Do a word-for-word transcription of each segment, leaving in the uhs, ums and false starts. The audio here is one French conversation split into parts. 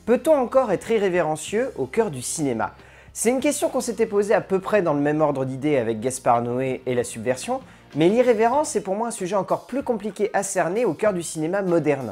Peut-on encore être irrévérencieux au cœur du cinéma? C'est une question qu'on s'était posée à peu près dans le même ordre d'idées avec Gaspard Noé et la subversion, mais l'irrévérence est pour moi un sujet encore plus compliqué à cerner au cœur du cinéma moderne.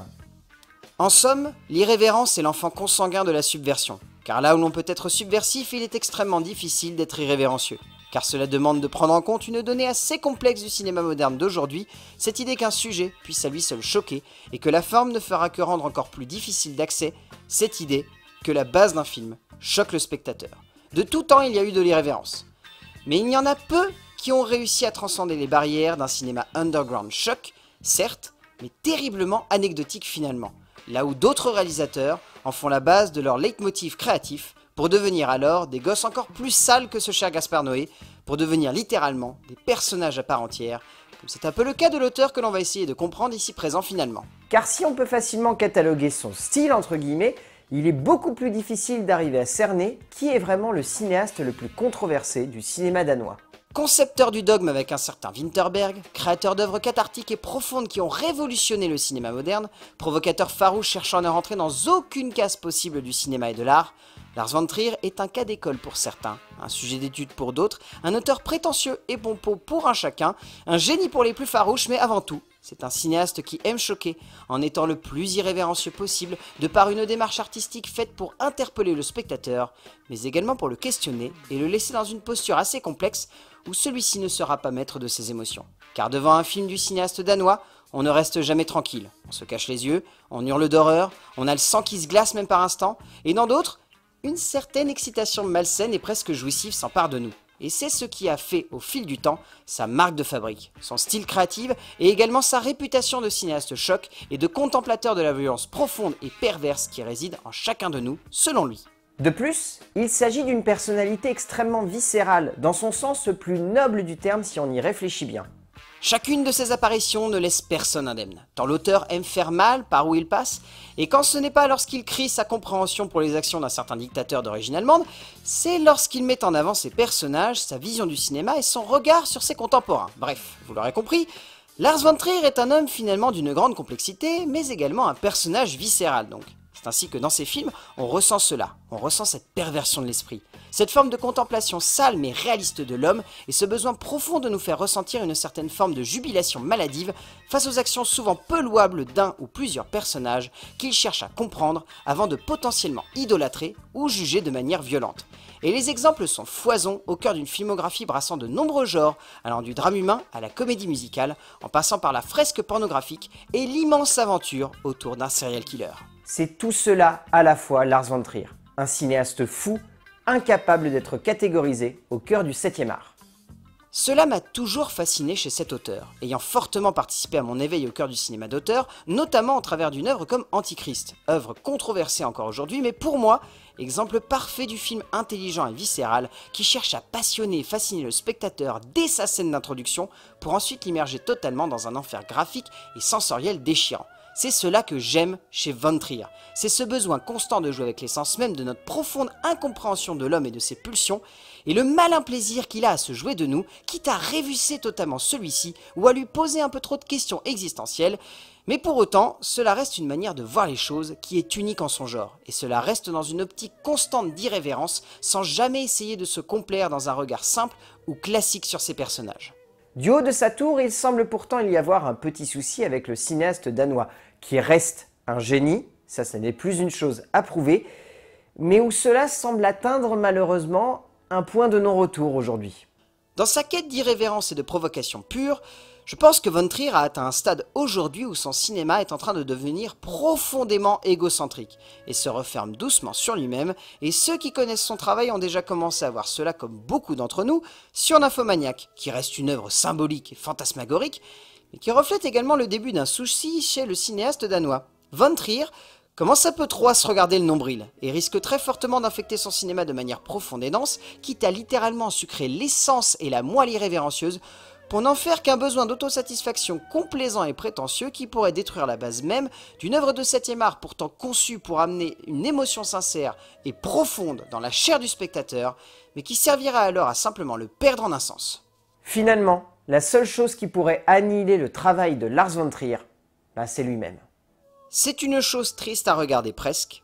En somme, l'irrévérence est l'enfant consanguin de la subversion, car là où l'on peut être subversif, il est extrêmement difficile d'être irrévérencieux. Car cela demande de prendre en compte une donnée assez complexe du cinéma moderne d'aujourd'hui, cette idée qu'un sujet puisse à lui seul choquer, et que la forme ne fera que rendre encore plus difficile d'accès, cette idée que la base d'un film choque le spectateur. De tout temps, il y a eu de l'irrévérence. Mais il y en a peu qui ont réussi à transcender les barrières d'un cinéma underground choc, certes, mais terriblement anecdotique finalement, là où d'autres réalisateurs en font la base de leur leitmotiv créatif, pour devenir alors des gosses encore plus sales que ce cher Gaspard Noé, pour devenir littéralement des personnages à part entière, comme c'est un peu le cas de l'auteur que l'on va essayer de comprendre ici présent finalement. Car si on peut facilement cataloguer son style entre guillemets, il est beaucoup plus difficile d'arriver à cerner qui est vraiment le cinéaste le plus controversé du cinéma danois. Concepteur du dogme avec un certain Winterberg, créateur d'œuvres cathartiques et profondes qui ont révolutionné le cinéma moderne, provocateur farouche cherchant à ne rentrer dans aucune case possible du cinéma et de l'art, Lars von Trier est un cas d'école pour certains, un sujet d'étude pour d'autres, un auteur prétentieux et bon pot pour un chacun, un génie pour les plus farouches, mais avant tout, c'est un cinéaste qui aime choquer, en étant le plus irrévérencieux possible, de par une démarche artistique faite pour interpeller le spectateur, mais également pour le questionner et le laisser dans une posture assez complexe, où celui-ci ne sera pas maître de ses émotions. Car devant un film du cinéaste danois, on ne reste jamais tranquille. On se cache les yeux, on hurle d'horreur, on a le sang qui se glace même par instant, et dans d'autres, une certaine excitation malsaine et presque jouissive s'empare de nous. Et c'est ce qui a fait, au fil du temps, sa marque de fabrique, son style créatif et également sa réputation de cinéaste choc et de contemplateur de la violence profonde et perverse qui réside en chacun de nous, selon lui. De plus, il s'agit d'une personnalité extrêmement viscérale, dans son sens le plus noble du terme si on y réfléchit bien. Chacune de ces apparitions ne laisse personne indemne, tant l'auteur aime faire mal par où il passe, et quand ce n'est pas lorsqu'il crie sa compréhension pour les actions d'un certain dictateur d'origine allemande, c'est lorsqu'il met en avant ses personnages, sa vision du cinéma et son regard sur ses contemporains. Bref, vous l'aurez compris, Lars von Trier est un homme finalement d'une grande complexité, mais également un personnage viscéral donc. C'est ainsi que dans ses films, on ressent cela, on ressent cette perversion de l'esprit, cette forme de contemplation sale mais réaliste de l'homme et ce besoin profond de nous faire ressentir une certaine forme de jubilation maladive face aux actions souvent peu louables d'un ou plusieurs personnages qu'il cherche à comprendre avant de potentiellement idolâtrer ou juger de manière violente. Et les exemples sont foison au cœur d'une filmographie brassant de nombreux genres, allant du drame humain à la comédie musicale, en passant par la fresque pornographique et l'immense aventure autour d'un serial killer. C'est tout cela à la fois Lars von Trier, un cinéaste fou, incapable d'être catégorisé au cœur du septième art. Cela m'a toujours fasciné chez cet auteur, ayant fortement participé à mon éveil au cœur du cinéma d'auteur, notamment au travers d'une œuvre comme Antichrist, œuvre controversée encore aujourd'hui, mais pour moi, exemple parfait du film intelligent et viscéral qui cherche à passionner et fasciner le spectateur dès sa scène d'introduction pour ensuite l'immerger totalement dans un enfer graphique et sensoriel déchirant. C'est cela que j'aime chez von Trier. C'est ce besoin constant de jouer avec l'essence même de notre profonde incompréhension de l'homme et de ses pulsions, et le malin plaisir qu'il a à se jouer de nous, quitte à révusser totalement celui-ci ou à lui poser un peu trop de questions existentielles, mais pour autant, cela reste une manière de voir les choses qui est unique en son genre, et cela reste dans une optique constante d'irrévérence, sans jamais essayer de se complaire dans un regard simple ou classique sur ses personnages. Du haut de sa tour, il semble pourtant y avoir un petit souci avec le cinéaste danois, qui reste un génie, ça, ça n'est plus une chose à prouver, mais où cela semble atteindre malheureusement un point de non-retour aujourd'hui. Dans sa quête d'irrévérence et de provocation pure, je pense que von Trier a atteint un stade aujourd'hui où son cinéma est en train de devenir profondément égocentrique et se referme doucement sur lui-même, et ceux qui connaissent son travail ont déjà commencé à voir cela comme beaucoup d'entre nous sur Nymphomaniac, qui reste une œuvre symbolique et fantasmagorique, mais qui reflète également le début d'un souci chez le cinéaste danois. Von Trier commence un peu trop à se regarder le nombril, et risque très fortement d'infecter son cinéma de manière profonde et dense, quitte à littéralement sucrer l'essence et la moelle irrévérencieuse, pour n'en faire qu'un besoin d'autosatisfaction complaisant et prétentieux qui pourrait détruire la base même d'une œuvre de septième art pourtant conçue pour amener une émotion sincère et profonde dans la chair du spectateur, mais qui servira alors à simplement le perdre en un sens. Finalement, la seule chose qui pourrait annihiler le travail de Lars von Trier, bah c'est lui-même. C'est une chose triste à regarder presque,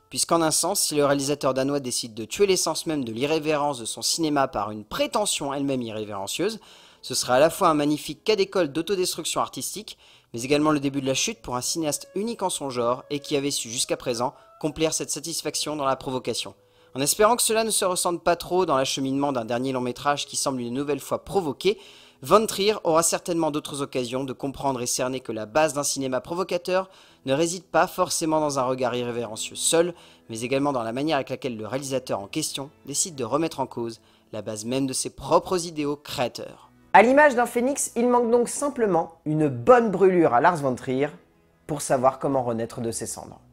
puisqu'en un sens, si le réalisateur danois décide de tuer l'essence même de l'irrévérence de son cinéma par une prétention elle-même irrévérencieuse, ce sera à la fois un magnifique cas d'école d'autodestruction artistique, mais également le début de la chute pour un cinéaste unique en son genre et qui avait su jusqu'à présent complaire cette satisfaction dans la provocation. En espérant que cela ne se ressente pas trop dans l'acheminement d'un dernier long métrage qui semble une nouvelle fois provoqué, Von Trier aura certainement d'autres occasions de comprendre et cerner que la base d'un cinéma provocateur ne réside pas forcément dans un regard irrévérencieux seul, mais également dans la manière avec laquelle le réalisateur en question décide de remettre en cause la base même de ses propres idéaux créateurs. À l'image d'un phénix, il manque donc simplement une bonne brûlure à Lars von Trier pour savoir comment renaître de ses cendres.